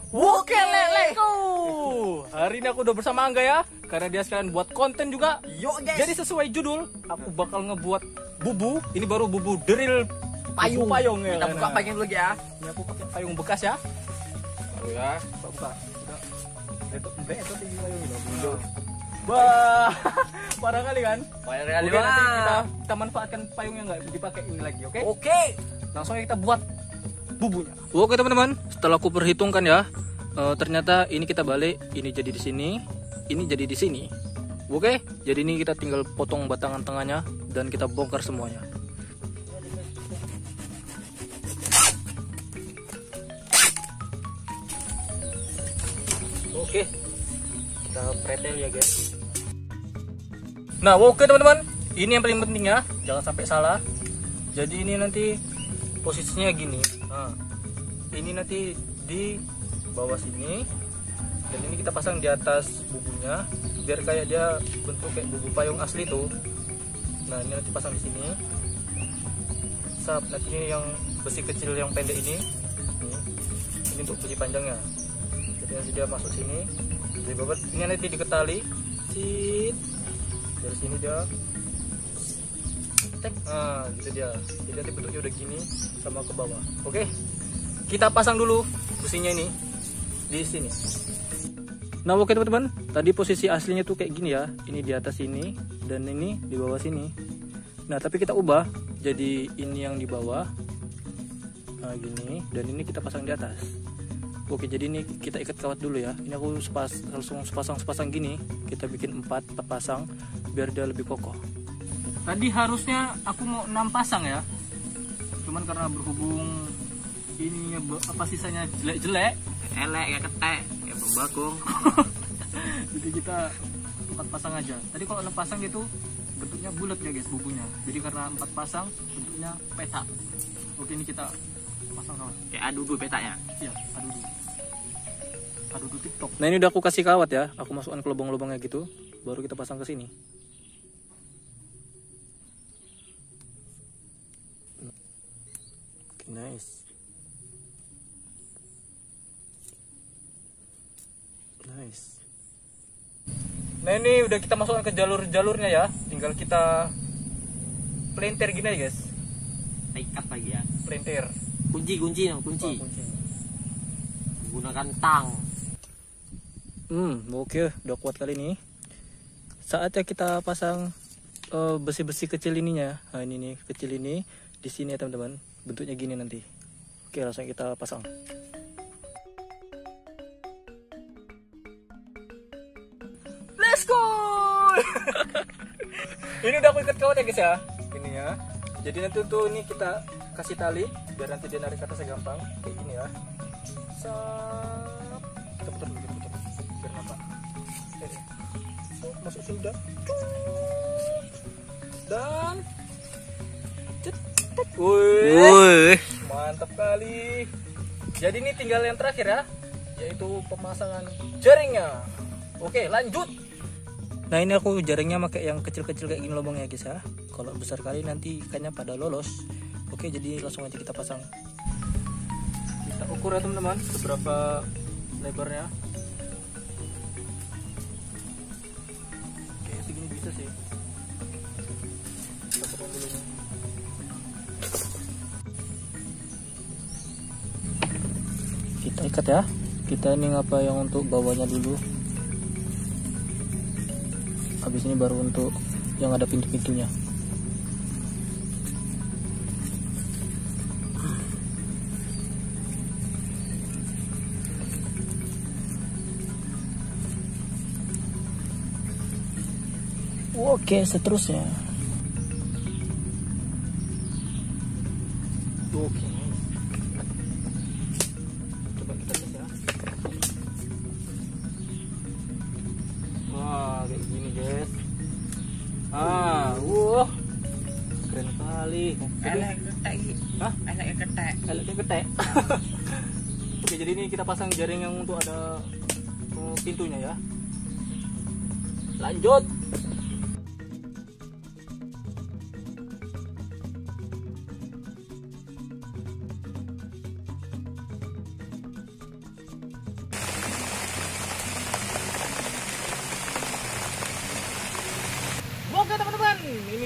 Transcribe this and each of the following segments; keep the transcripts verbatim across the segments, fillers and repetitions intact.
Oke, leleko. Hari ini aku udah bersama Angga ya, karena dia sekalian buat konten juga. Yuk guys. Jadi sesuai judul, aku bakal ngebuat bubu. Ini baru bubu drill Payung. bubu payung ya. Kita buka Nah, payung dulu ya. Ini aku pakai payung bekas ya. Oh ya. Buka buka. Udah. Itu mbak itu tinggi payung ini. Wah, parah kali kan? Payung Oke, kali nanti kita kita manfaatkan payung yang nggak dipakai ini lagi, oke? Oke. Langsung aja kita buat bubunya. Oke teman-teman, setelah aku perhitungkan ya, eh, ternyata ini kita balik, ini jadi di sini, ini jadi di sini. Oke, jadi ini kita tinggal potong batangan tengahnya dan kita bongkar semuanya. Oke, kita pretel ya guys. Nah, oke teman-teman, ini yang paling penting ya, jangan sampai salah. Jadi ini nanti posisinya gini. Nah, ini nanti di bawah sini, dan ini kita pasang di atas bubunya, biar kayak dia bentuk kayak bubu payung asli tuh. Nah, ini nanti pasang di sini. Sap, nanti ini yang besi kecil yang pendek ini, ini, ini untuk besi panjangnya. Jadi nanti dia masuk sini, dari bawah ini nanti diketali, sit. Dari sini dia tek, nah gitu dia. Jadi nanti bentuknya udah gini sama ke bawah. Oke, kita pasang dulu besinya ini di sini. Nah oke teman-teman, tadi posisi aslinya tuh kayak gini ya. Ini di atas sini dan ini di bawah sini. Nah tapi kita ubah jadi ini yang di bawah, nah gini, dan ini kita pasang di atas. Oke, jadi ini kita ikat kawat dulu ya. Ini aku sepas, langsung sepasang-sepasang gini. Kita bikin empat pasang biar dia lebih kokoh. Tadi harusnya aku mau enam pasang ya. Cuman karena berhubung ini apa sisanya jelek-jelek, Elek ya ketek, ya bagong. jadi kita empat pasang aja. Tadi kalau enam pasang itu bentuknya bulat ya guys bubunya. Jadi karena empat pasang bentuknya petak. Oke, ini kita pasang kawat. Kayak adu dulu petaknya. Iya, aduh dulu. Aduh dulu TikTok. Nah, ini udah aku kasih kawat ya. Aku masukkan ke lubang-lubangnya gitu. Baru kita pasang ke sini. Oke, nice. Nice. Nah, ini udah kita masukkan ke jalur-jalurnya ya. Tinggal kita pelintir gini ya, guys. Ikat lagi ya. Pelintir. Kunci kunci yang kunci. Oh, kunci. Gunakan tang. Hmm, oke, udah kuat kali ini. Saatnya kita pasang uh, besi-besi kecil ininya. Nah, ini nih, kecil ini di sini ya, teman-teman. Bentuknya gini nanti. Oke, langsung kita pasang. Let's go. Ini udah aku ikat kawat ya, guys ya. Ini ya. Jadi nanti tuh ini kita kasih tali biar nanti dia narik ke atasnya gampang. Kayak gini ya. Sap. Kita putar dulu, kita putar. Biar nampak. Eh, oh, masuk sudah. Dan cetek. Wih. Mantap kali. Jadi ini tinggal yang terakhir ya, yaitu pemasangan jaringnya. Oke, lanjut. Nah, ini aku jaringnya pakai yang kecil-kecil kayak gini lubangnya guys ya. Kalau besar kali nanti ikannya pada lolos. Oke, jadi langsung aja kita pasang. Kita ukur ya teman-teman, seberapa lebarnya. Oke, segini bisa sih. Kita potong dulu nih. Kita ikat ya. Kita ini ngapa yang untuk bawahnya dulu. Habis ini baru untuk yang ada pintu-pintunya. Oke, seterusnya. Oke. Coba kita tes ya. Wah, kayak gini guys. Ah, wah. Keren kali. Elek ketek. Hah? Elek ketek. Eleknya ketek. Oke, jadi ini kita pasang jaring yang untuk ada uh, pintunya ya. Lanjut.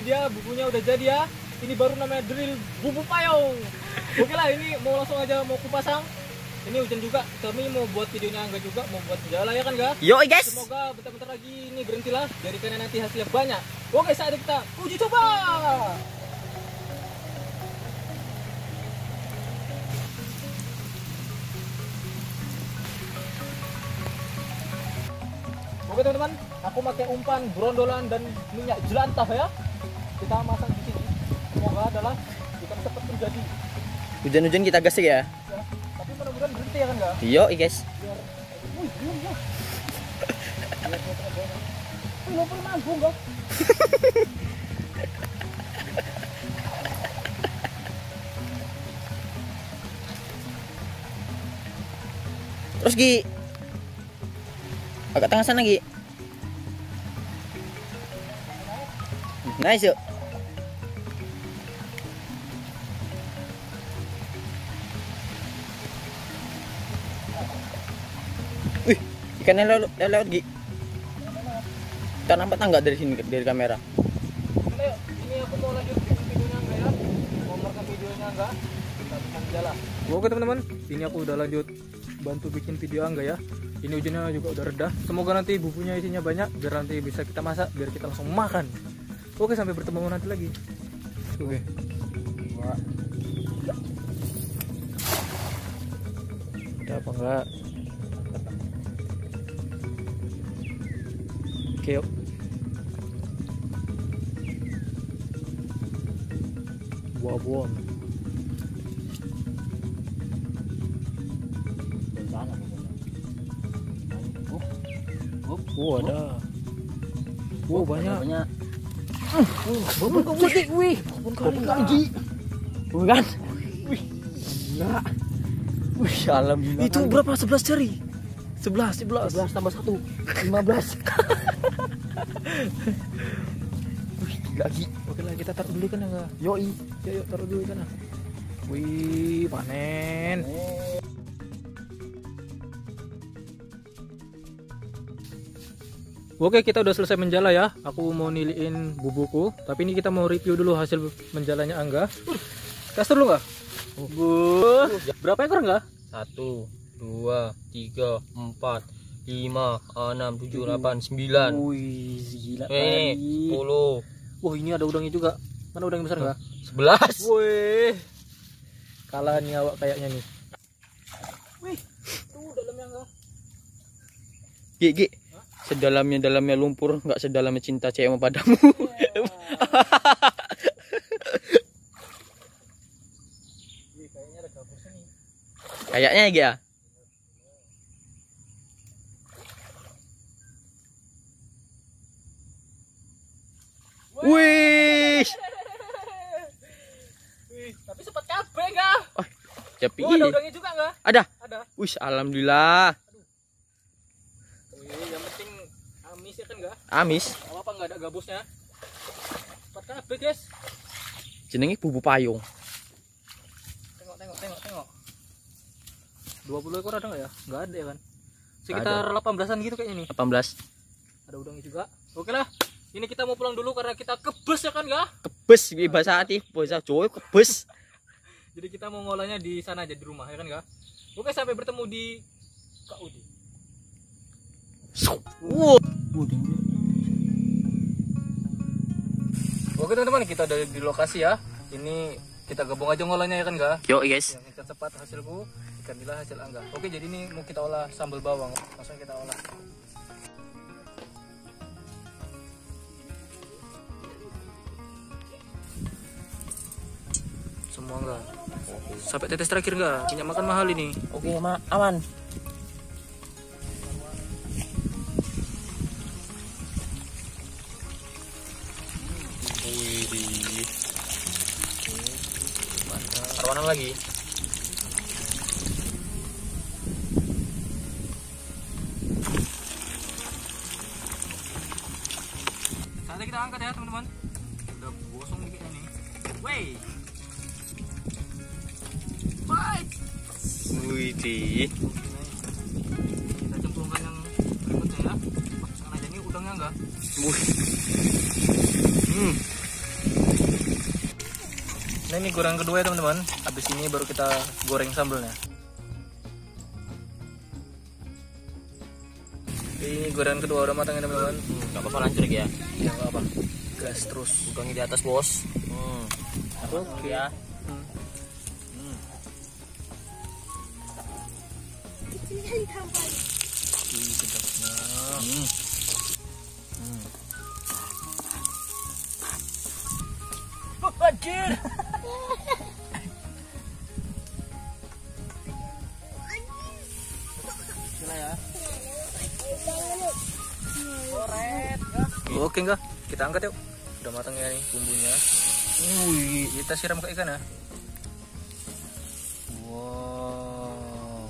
dia bubunya udah jadi ya. Ini baru namanya drill bubuk payung. Oke lah, ini mau langsung aja mau kupasang. Ini hujan juga, kami mau buat videonya Angga juga, mau buat jala ya kan Ga? Yo guys. Semoga bentar-bentar lagi ini berhentilah, dari karena nanti hasilnya banyak. Oke, saatnya kita uji coba. Oke teman-teman, aku pakai umpan brondolan dan minyak jelantah ya. Kita masang di sini. Semoga adalah kita cepat menjadi. Hujan-hujan kita gas ya. Ya, tapi mudah-mudahan berhenti ya kan Ga? Yo guys. Biar, wih belum ya. Biar dia terbang. Wih, lo pernah nanggung Ga? Terus Gi. Agak tengah sana Gi. Nice yuk. Wih, ikannya lewat, lewat Gi. Kita nampak tangga dari sini dari kamera. Ayo, ini aku mau lanjut bikin videonya Angga ya. Mau merekam videonya Angga. Kita bisa jalan. Oke teman-teman, ini aku udah lanjut bantu bikin video Angga ya. Ini hujannya juga udah reda. Semoga nanti bumbunya isinya banyak biar nanti bisa kita masak, biar kita langsung makan. Oke, sampai bertemu nanti lagi. Oke. Ada apa enggak? Oke, yuk. Buah-buah. Oh, ada. Oh, banyak. Banyak. Babon kau putih, wih. Babon kali. Bukan? Wih. Gila. Wih, alhamdulillah. Itu berapa? sebelas jari. sebelas, sebelas. sebelas tambah satu. lima belas. Wih, gila Gi. Oke lah, kita taruh dulu kan enggak? Yoi. Yuk, yuk taruh dulu kan. Wih, panen. Oke, kita udah selesai menjala ya. Aku mau niliin bubuku, tapi ini kita mau review dulu hasil menjalanya Angga. Kasih dulu nggak? Oh. Berapa ekor enggak? Satu, dua, tiga, empat, lima, enam, tujuh, delapan, sembilan. Wih, gila Eh, kali. sepuluh. Wah, ini ada udangnya juga. Mana udang yang besar enggak? Sebelas. Wih, kalah nih awak kayaknya nih. Wih, tuh dalamnya enggak? Gi, Gi. Sedalamnya dalamnya lumpur, nggak sedalamnya cinta cewek padamu. Yeah. Wih, kayaknya ada gabusnya nih. Kayaknya ya Gi ya. Wih. Wih, tapi sempat kabeh enggak? Oh, tapi Oh, ada udangnya juga enggak? ada. Ada. Wih, alhamdulillah. Wih, yang penting amis ya kan enggak? Amis. Apa apa enggak ada gabusnya? Sempat kabeh, guys. Jenenge bubu payung. Tengok, tengok, tengok, tengok. dua puluh ekor ada enggak ya? Enggak ada ya kan? Sekitar delapan belasan gitu kayaknya nih. delapan belas. Ada udangnya juga. Oke lah. Ini kita mau pulang dulu karena kita kebes ya kan enggak? Kebes iki bahasa hati, bahasa Jawa kebes. Jadi kita mau ngolahnya di sana aja di rumah ya kan enggak? Oke, sampai bertemu di K U D. Wow. Oke teman-teman, kita ada di lokasi ya. Ini kita gabung aja ngolahnya ya kan enggak? Yo guys. Yang ikan cepat hasilku, ikan nila hasil Angga. Oke, jadi ini mau kita olah sambal bawang. Langsung kita olah. Semua enggak? Sampai tetes terakhir enggak? Minyak makan mahal ini. Oke, ma aman. Wih. Arwanan lagi. Saatnya kita angkat ya teman-teman. Udah gosong nih kayaknya nih. Wey. Bye. Wih, Kita cemplungkan yang berikutnya ya. Pakai aja nih udangnya enggak? Wih. Hmm. ini goreng kedua ya teman-teman. Habis ini baru kita goreng sambelnya. Ini goreng kedua udah matang ya teman-teman. Hmm, gak apa-apa lanjut lagi ya. Ya nggak apa. Gas terus. Bukannya di atas bos. Hmm. Oke. Ya. Hmm. Hmm. Ih, sedapnya. Hmm. Hmm. Anjir. Gila ya. Oke enggak? Kita angkat yuk. Udah matang ya nih bumbunya. Wih, kita siram ke ikan ya. Wow.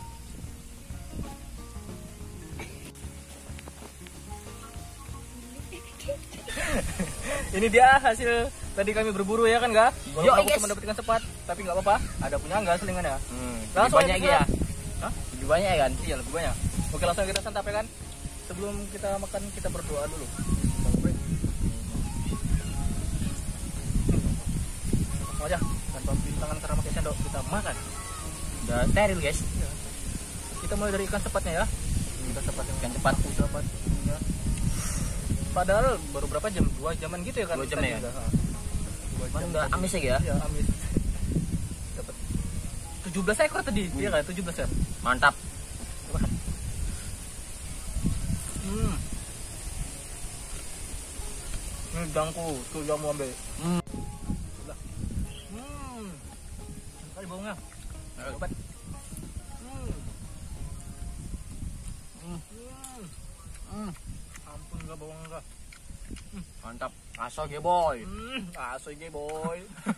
Ini dia hasil tadi kami berburu ya kan enggak? Yo, Walaupun aku guys. cuma dapat ikan sepat, tapi nggak apa-apa. Ada punya enggak selingan ya? Hmm. Langsung Lebih banyak aja, ya. Hah? Lebih banyak ya kan? Iya lebih banyak. Oke langsung kita santap ya kan. Sebelum kita makan kita berdoa dulu. Langsung aja tanpa tangan karena pakai sendok kita makan. Udah steril guys. Iya. Kita mulai dari ikan sepatnya ya. Ikan sepat yang Ikan cepat. aku dapat. Ya. Padahal baru berapa jam? Dua jaman gitu ya kan? Dua jam tadi ya? udah, ha. Dua Mana jam udah tadi. amis lagi ya? Iya amis. Dapat tujuh belas ekor tadi. Iya kan? tujuh belas ya. Mantap. Hmm. Ini dangku, tuh yang mau ambil. Hmm. Udah. Hmm. Kali baunya. Obat. Hmm. Hmm. Hmm. Hmm. Ampun enggak bawang enggak. Mantap. Asal ge boy. Hmm, asoy ge boy.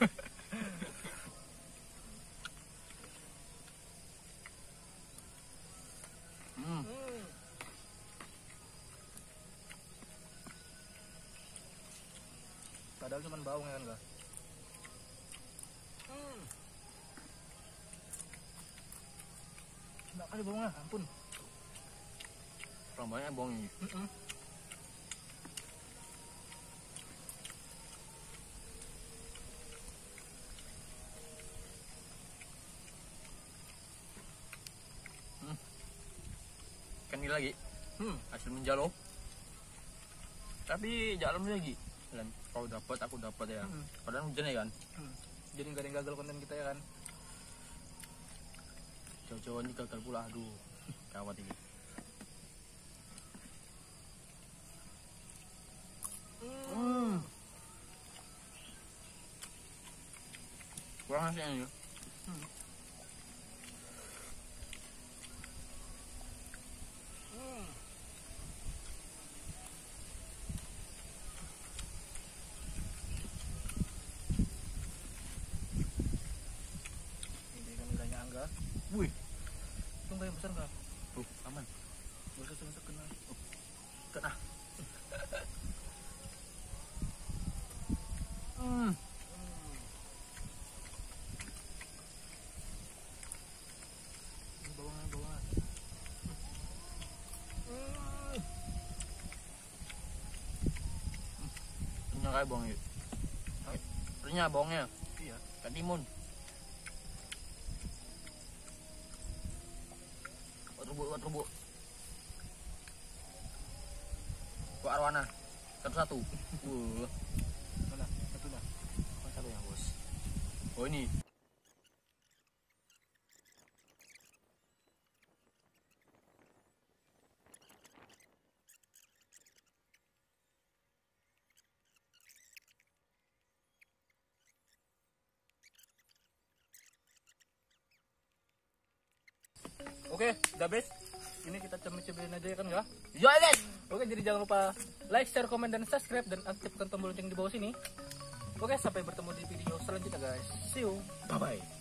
Hmm. Hmm. Padahal cuma bawang ya kan enggak? Hmm. Enggak kali bawangnya, ampun. Kurang banyak bawangnya. Mm-mm. Ikan ini lagi. Hmm. Hasil menjalo. Tapi jalan lagi. Dan kau dapat aku dapat ya. Hmm. Padahal hujan ya kan. Hmm. Jadi nggak ada yang gagal konten kita ya kan? Jauh-jauh ini gagal pula. Aduh. Gawat ini. Hmm. Kurang hasilnya ya. Hmm. Hmm. Ini kan nilainya angga. Wih, itu nggak yang besar nggak? Tuh, aman. Gak usah langsung kena. Oh, Kena. Hmm. Ini bawangnya, bawangnya. Hmm. Renyah kayak bawang ya. Renyah bawangnya. Iya. Ikan timun. Buat rubuk, buat rubuk. Buat arwana. Satu-satu. Uh. Mana? Satu dah. Oh, satu ya bos. Oh ini. Oke, udah best. Ini kita cemil-cemilin aja ya kan ya? Yo guys. Oke, jadi jangan lupa like, share, komen, dan subscribe, dan aktifkan tombol lonceng di bawah sini. Oke, sampai bertemu di video selanjutnya guys. See you. Bye bye.